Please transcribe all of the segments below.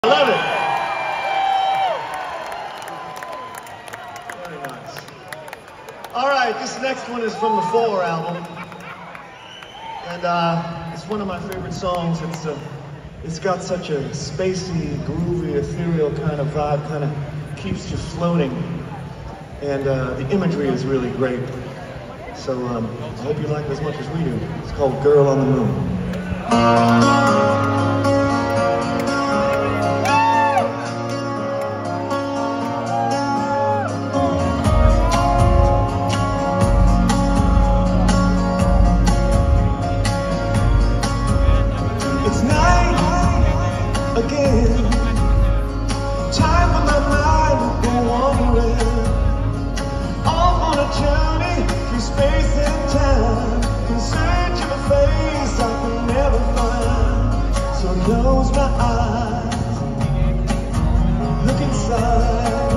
I love it. Very nice. All right, this next one is from the Four album, and it's one of my favorite songs. It's got such a spacey, groovy, ethereal kind of vibe, kind of keeps you floating, and the imagery is really great. So I hope you like it as much as we do. It's called "Girl on the Moon." Again, time for my mind to go wandering, off on a journey through space and time, in search of a face I can never find. So I close my eyes, look inside.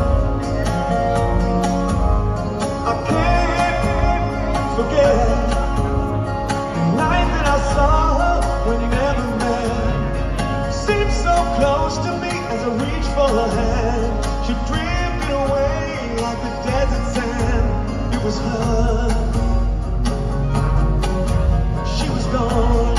I can't forget the night that I saw her when we never met. Seemed so close to me as I reached for her hand. She drifted away like the desert sand. It was her. She was gone.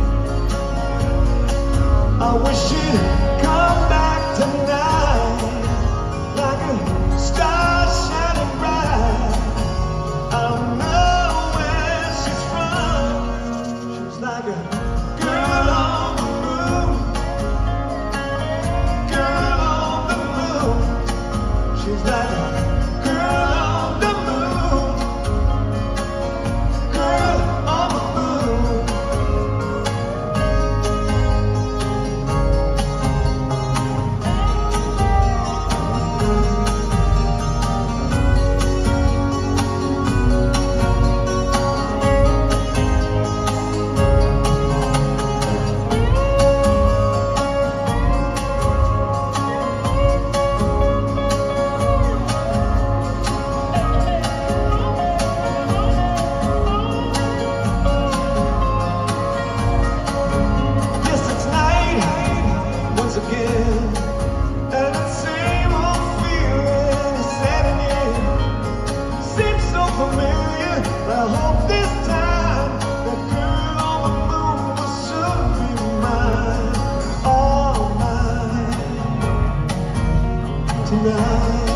I wish she'd come back tonight, like a star shining bright. I don't know where she's from. She was like a girl on the moon. She's like a girl on the moon, girl on the moon. Again, and the same old feeling is setting in. Seems so familiar, but I hope this time that girl on the moon will soon be mine, all mine tonight.